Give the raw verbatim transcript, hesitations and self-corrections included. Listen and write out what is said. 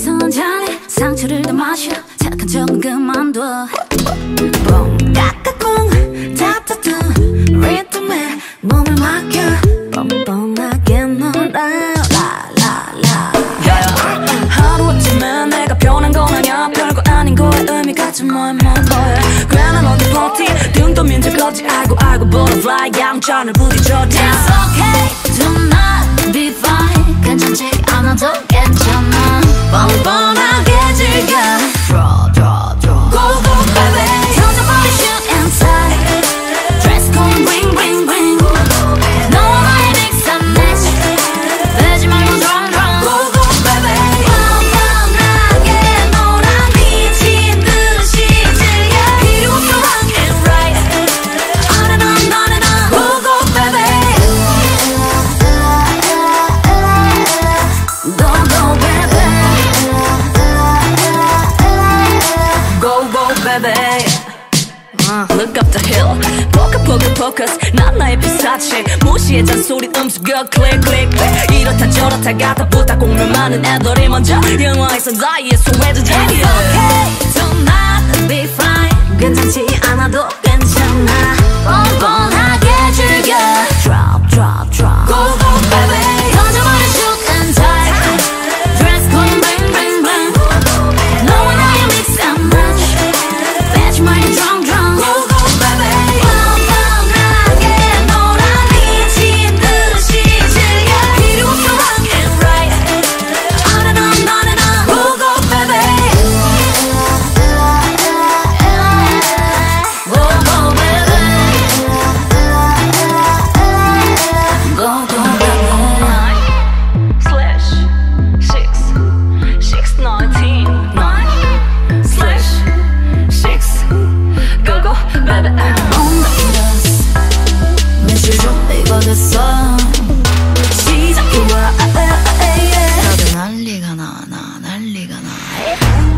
어디서 잔에 상처를 더 마셔. 착한 척은 그만둬. 뽕 깎아꿍 타타타 리듬에 몸을 맡겨. 뻔뻔하게 놀아 라라라. 하루 아침에 내가 변한 건 아냐. 별거 아닌 거에 의미 같은 뭐에 뭐 뭐에. 괜한 어디 버티 등 떠민 적 없지. 알고 알고 butterfly 양천을 부딪혀. It's okay tonight be fine. 괜찮지 않아도 괜찮아. 뻔뻔하게 즐겨. Draw draw draw go go baby. 던져버린 shoot and tie. Dress code bling bling bling. 너와 나의 mix and match. 빼지 말고 drum drum go go baby. 뻔뻔하게 놀아 미친 듯이 즐겨. 필요 없어 wrong and right. On and on on and on go go baby. Go go baby. Go go baby. uh, Look up the hill. Focus focus focus. 난 나의 피사체. 무시해 잔소리 음수겨 click click. 이렇다 저렇다 가다 부다 공면 많은 애들이 먼저 영화에서 나의 소외주제. It's okay tonight be fine. 괜찮지 않아도 괜찮아. 뻔뻔하게 즐겨. Drop drop drop go go baby. 던져버린 shoot and tie. Dress code bling bling bling. 너와 나의 mix and match. 빼지 말고 drum drum go go baby. 뻔뻔하게 놀아 미친 듯이 즐겨. 필요 없어 wrong and right. On and on on and on go go baby. Go go baby. Go go baby. Slash six six nineteen nine slash six go go baby. On the bus 며칠 준비가 됐어. 시작해봐. 다들 난리가 나 나 난리가 나.